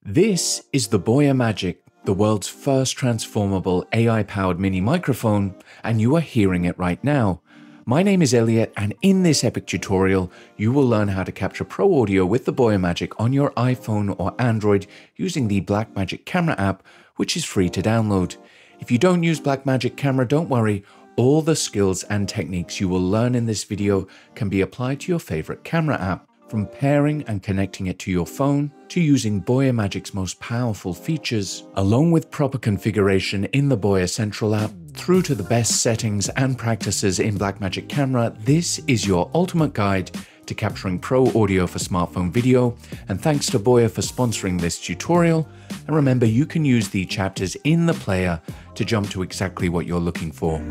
This is the Boya Magic, the world's first transformable AI-powered mini microphone, and you are hearing it right now. My name is Elliot, and in this epic tutorial, you will learn how to capture pro audio with the Boya Magic on your iPhone or Android using the Blackmagic Camera app, which is free to download. If you don't use Blackmagic Camera, don't worry. All the skills and techniques you will learn in this video can be applied to your favorite camera app. From pairing and connecting it to your phone, to using Boya Magic's most powerful features, along with proper configuration in the Boya Central app, through to the best settings and practices in Blackmagic Camera, this is your ultimate guide to capturing pro audio for smartphone video. And thanks to Boya for sponsoring this tutorial. And remember, you can use the chapters in the player to jump to exactly what you're looking for.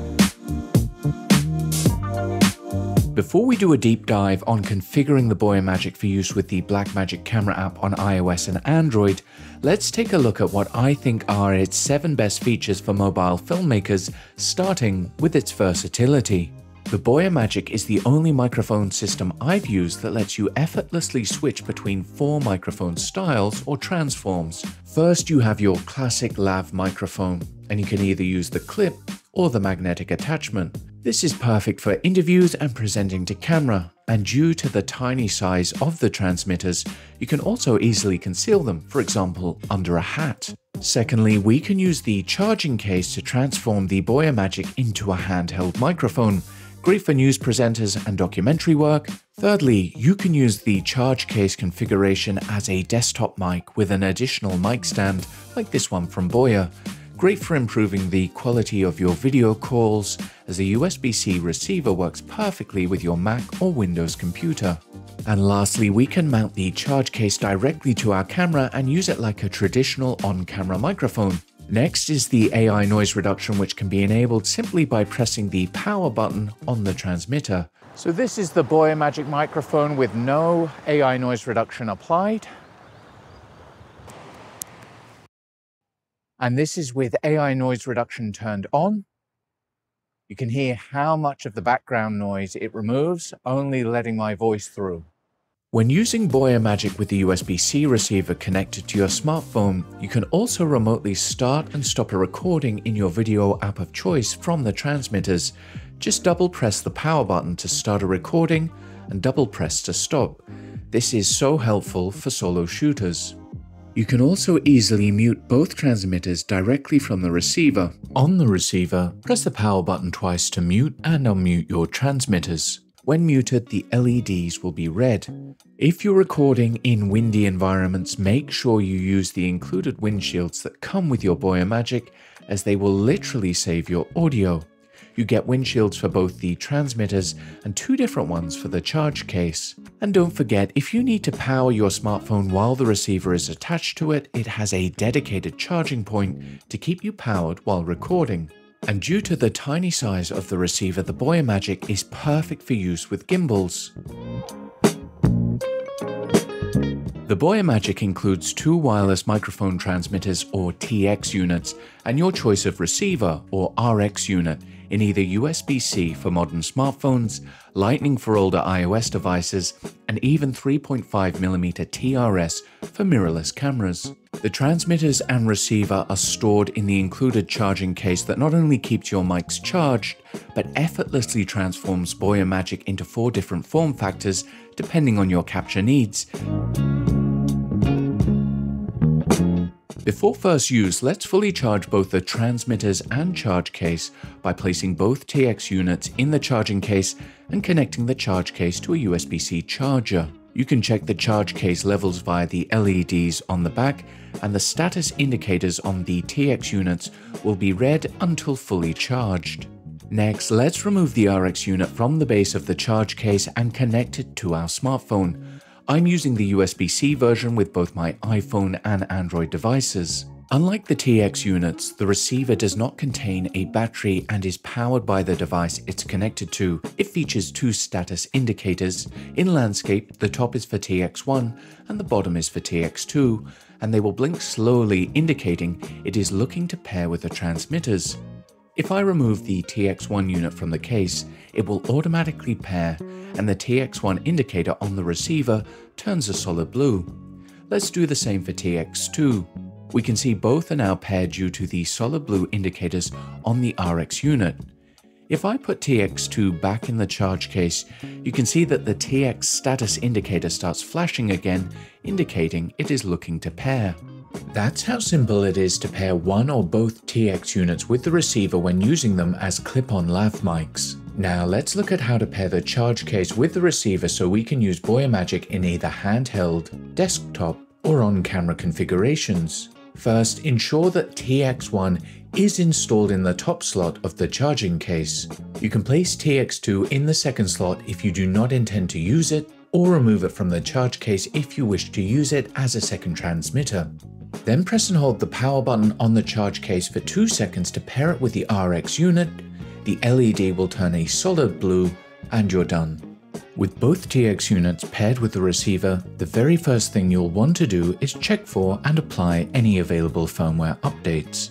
Before we do a deep dive on configuring the Boya Magic for use with the Blackmagic Camera app on iOS and Android, let's take a look at what I think are its 7 best features for mobile filmmakers, starting with its versatility. The Boya Magic is the only microphone system I've used that lets you effortlessly switch between 4 microphone styles or transforms. First, you have your classic lav microphone, and you can either use the clip or the magnetic attachment. This is perfect for interviews and presenting to camera, and due to the tiny size of the transmitters, you can also easily conceal them, for example, under a hat. Secondly, we can use the charging case to transform the Boya Magic into a handheld microphone, great for news presenters and documentary work. Thirdly, you can use the charge case configuration as a desktop mic with an additional mic stand, like this one from Boya. Great for improving the quality of your video calls, as a USB-C receiver works perfectly with your Mac or Windows computer. And lastly, we can mount the charge case directly to our camera and use it like a traditional on-camera microphone. Next is the AI noise reduction, which can be enabled simply by pressing the power button on the transmitter. So this is the Boya Magic microphone with no AI noise reduction applied. And this is with AI noise reduction turned on. You can hear how much of the background noise it removes, only letting my voice through. When using Boya Magic with the USB-C receiver connected to your smartphone, you can also remotely start and stop a recording in your video app of choice from the transmitters. Just double press the power button to start a recording and double press to stop. This is so helpful for solo shooters. You can also easily mute both transmitters directly from the receiver. On the receiver, press the power button twice to mute and unmute your transmitters. When muted, the LEDs will be red. If you're recording in windy environments, make sure you use the included windshields that come with your Boya Magic, as they will literally save your audio. You get windshields for both the transmitters and 2 different ones for the charge case. And don't forget, if you need to power your smartphone while the receiver is attached to it, it has a dedicated charging point to keep you powered while recording. And due to the tiny size of the receiver, the Boya Magic is perfect for use with gimbals. The Boya Magic includes 2 wireless microphone transmitters or TX units, and your choice of receiver or RX unit in either USB-C for modern smartphones, Lightning for older iOS devices, and even 3.5mm TRS for mirrorless cameras. The transmitters and receiver are stored in the included charging case that not only keeps your mics charged, but effortlessly transforms Boya Magic into 4 different form factors depending on your capture needs. Before first use, let's fully charge both the transmitters and charge case by placing both TX units in the charging case and connecting the charge case to a USB-C charger. You can check the charge case levels via the LEDs on the back, and the status indicators on the TX units will be red until fully charged. Next, let's remove the RX unit from the base of the charge case and connect it to our smartphone. I'm using the USB-C version with both my iPhone and Android devices. Unlike the TX units, the receiver does not contain a battery and is powered by the device it's connected to. It features 2 status indicators. In landscape, the top is for TX1 and the bottom is for TX2, and they will blink slowly, indicating it is looking to pair with the transmitters. If I remove the TX1 unit from the case, it will automatically pair, and the TX1 indicator on the receiver turns a solid blue. Let's do the same for TX2. We can see both are now paired due to the solid blue indicators on the RX unit. If I put TX2 back in the charge case, you can see that the TX status indicator starts flashing again, indicating it is looking to pair. That's how simple it is to pair one or both TX units with the receiver when using them as clip-on lav mics. Now let's look at how to pair the charge case with the receiver so we can use Boya Magic in either handheld, desktop, or on-camera configurations. First, ensure that TX1 is installed in the top slot of the charging case. You can place TX2 in the second slot if you do not intend to use it, or remove it from the charge case if you wish to use it as a second transmitter. Then press and hold the power button on the charge case for 2 seconds to pair it with the RX unit. The LED will turn a solid blue, and you're done. With both TX units paired with the receiver, the very first thing you'll want to do is check for and apply any available firmware updates.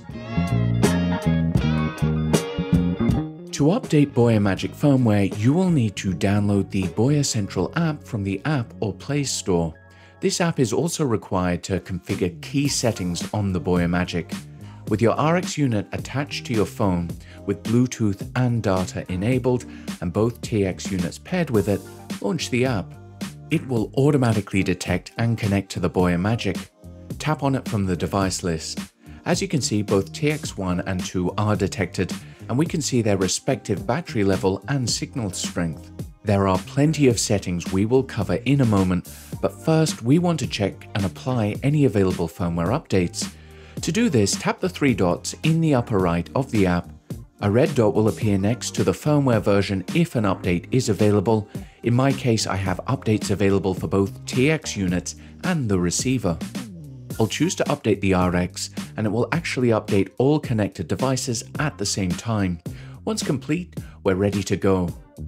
To update Boya Magic firmware, you will need to download the Boya Central app from the App or Play Store. This app is also required to configure key settings on the Boya Magic. With your RX unit attached to your phone, with Bluetooth and data enabled, and both TX units paired with it, launch the app. It will automatically detect and connect to the Boya Magic. Tap on it from the device list. As you can see, both TX1 and 2 are detected, and we can see their respective battery level and signal strength. There are plenty of settings we will cover in a moment, but first we want to check and apply any available firmware updates. To do this, tap the 3 dots in the upper right of the app. A red dot will appear next to the firmware version if an update is available. In my case, I have updates available for both TX units and the receiver. I'll choose to update the RX, and it will actually update all connected devices at the same time. Once complete, we're ready to go.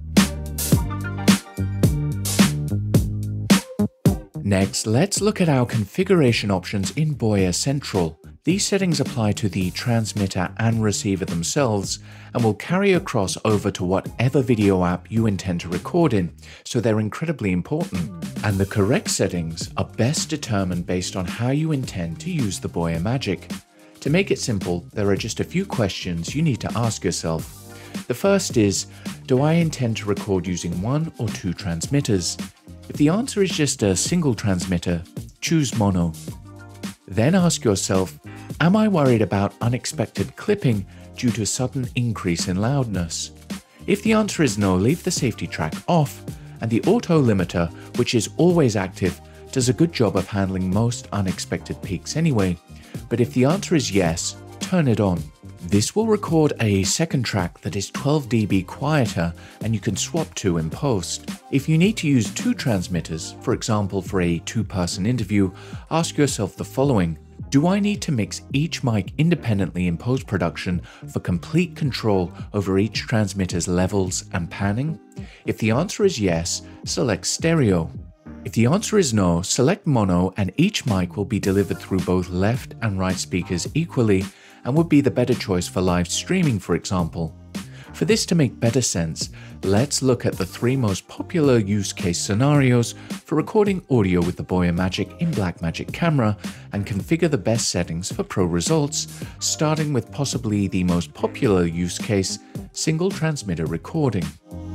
Next, let's look at our configuration options in Boya Central. These settings apply to the transmitter and receiver themselves and will carry across over to whatever video app you intend to record in, so they're incredibly important. And the correct settings are best determined based on how you intend to use the Boya Magic. To make it simple, there are just a few questions you need to ask yourself. The first is, do I intend to record using 1 or 2 transmitters? If the answer is just a single transmitter, choose mono. Then ask yourself, am I worried about unexpected clipping due to sudden increase in loudness? If the answer is no, leave the safety track off, and the auto limiter, which is always active, does a good job of handling most unexpected peaks anyway. But if the answer is yes, turn it on. This will record a second track that is 12 dB quieter and you can swap to in post. If you need to use 2 transmitters, for example for a 2-person interview, ask yourself the following. Do I need to mix each mic independently in post-production for complete control over each transmitter's levels and panning? If the answer is yes, select stereo. If the answer is no, select mono, and each mic will be delivered through both left and right speakers equally and would be the better choice for live streaming, for example. For this to make better sense, let's look at the 3 most popular use case scenarios for recording audio with the Boya Magic in Blackmagic Camera and configure the best settings for pro results, starting with possibly the most popular use case, single transmitter recording.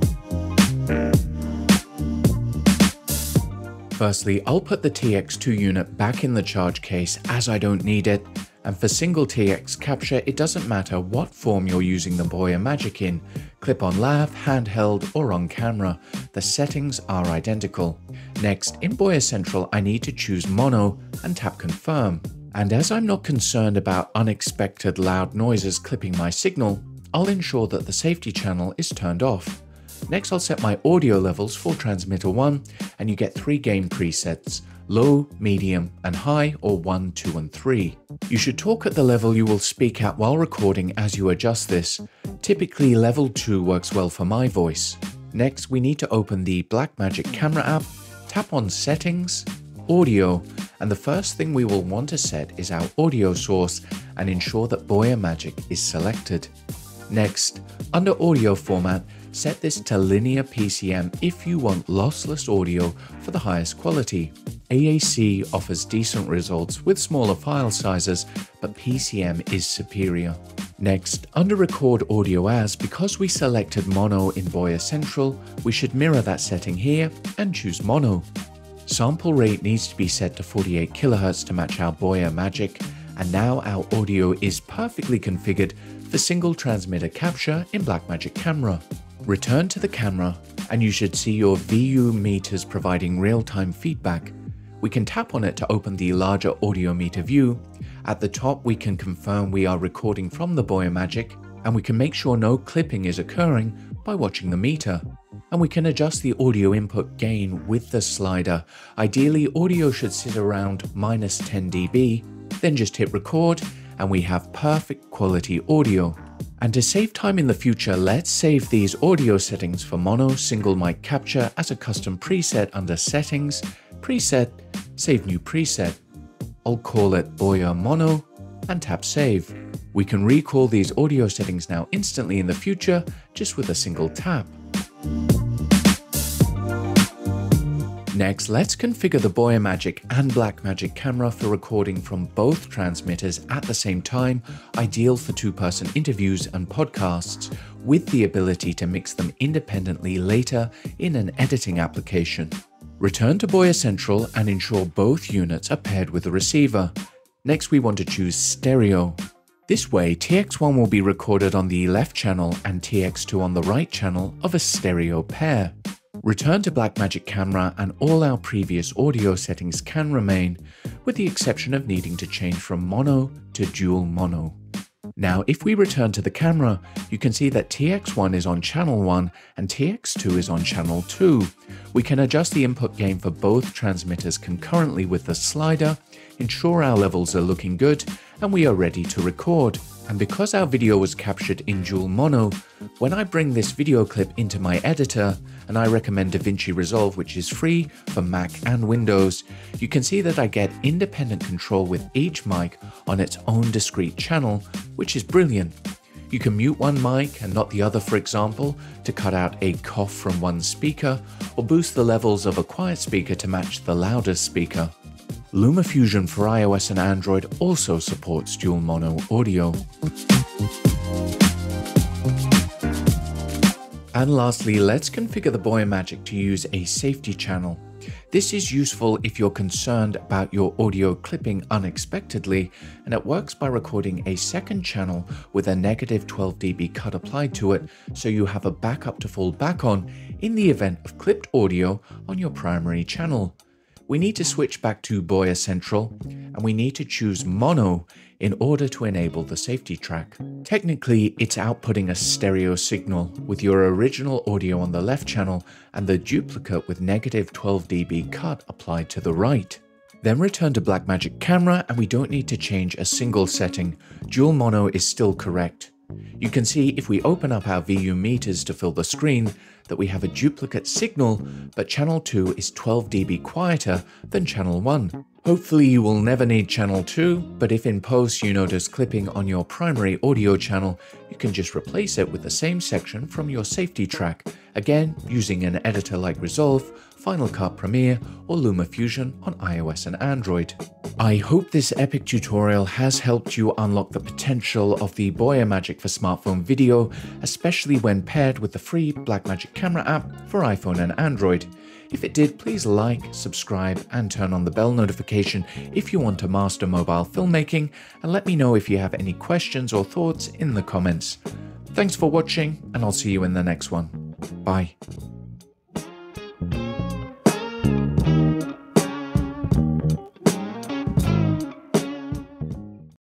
Firstly, I'll put the TX2 unit back in the charge case as I don't need it. And for single TX capture, it doesn't matter what form you're using the Boya Magic in, clip-on lav, handheld, or on camera, the settings are identical. Next, in Boya Central, I need to choose mono and tap confirm. And as I'm not concerned about unexpected loud noises clipping my signal, I'll ensure that the safety channel is turned off. Next, I'll set my audio levels for transmitter 1, and you get 3 gain presets: low, medium, and high, or 1, 2, and 3. You should talk at the level you will speak at while recording as you adjust this. Typically, level 2 works well for my voice. Next, we need to open the Blackmagic Camera app, tap on Settings, Audio, and the first thing we will want to set is our audio source and ensure that Boya Magic is selected. Next, under audio format, set this to linear PCM if you want lossless audio for the highest quality. AAC offers decent results with smaller file sizes, but PCM is superior. Next, under Record Audio As, because we selected mono in Boya Central, we should mirror that setting here and choose mono. Sample rate needs to be set to 48 kHz to match our Boya Magic, and now our audio is perfectly configured for single transmitter capture in Blackmagic Camera. Return to the camera, and you should see your VU meters providing real-time feedback. We can tap on it to open the larger audio meter view. At the top, we can confirm we are recording from the Boya Magic, and we can make sure no clipping is occurring by watching the meter. And we can adjust the audio input gain with the slider. Ideally, audio should sit around -10 dB, then just hit record, and we have perfect quality audio. And to save time in the future, let's save these audio settings for mono single mic capture as a custom preset under Settings, Preset, Save New Preset. I'll call it Boya Mono and tap Save. We can recall these audio settings now instantly in the future just with a single tap. Next, let's configure the Boya Magic and Blackmagic Camera for recording from both transmitters at the same time, ideal for two-person interviews and podcasts, with the ability to mix them independently later in an editing application. Return to Boya Central and ensure both units are paired with the receiver. Next, we want to choose stereo. This way, TX1 will be recorded on the left channel and TX2 on the right channel of a stereo pair. Return to Blackmagic Camera and all our previous audio settings can remain, with the exception of needing to change from mono to dual mono. Now, if we return to the camera, you can see that TX1 is on channel 1 and TX2 is on channel 2. We can adjust the input gain for both transmitters concurrently with the slider, ensure our levels are looking good, and we are ready to record. And because our video was captured in dual mono, when I bring this video clip into my editor, and I recommend DaVinci Resolve, which is free for Mac and Windows, you can see that I get independent control with each mic on its own discrete channel, which is brilliant. You can mute one mic and not the other, for example, to cut out a cough from one speaker, or boost the levels of a quiet speaker to match the loudest speaker. LumaFusion for iOS and Android also supports dual mono audio. And lastly, let's configure the Boya Magic to use a safety channel. This is useful if you're concerned about your audio clipping unexpectedly, and it works by recording a second channel with a -12 dB cut applied to it, so you have a backup to fall back on in the event of clipped audio on your primary channel. We need to switch back to Boya Central, and we need to choose mono in order to enable the safety track. Technically, it's outputting a stereo signal with your original audio on the left channel and the duplicate with -12 dB cut applied to the right. Then return to Blackmagic Camera, and we don't need to change a single setting. Dual mono is still correct. You can see if we open up our VU meters to fill the screen that we have a duplicate signal, but channel 2 is 12 dB quieter than channel 1. Hopefully you will never need channel 2, but if in post you notice clipping on your primary audio channel, you can just replace it with the same section from your safety track, again using an editor like Resolve, Final Cut Premiere, or LumaFusion on iOS and Android. I hope this epic tutorial has helped you unlock the potential of the Boya Magic for smartphone video, especially when paired with the free Blackmagic Camera app for iPhone and Android. If it did, please like, subscribe, and turn on the bell notification if you want to master mobile filmmaking, and let me know if you have any questions or thoughts in the comments. Thanks for watching, and I'll see you in the next one. Bye.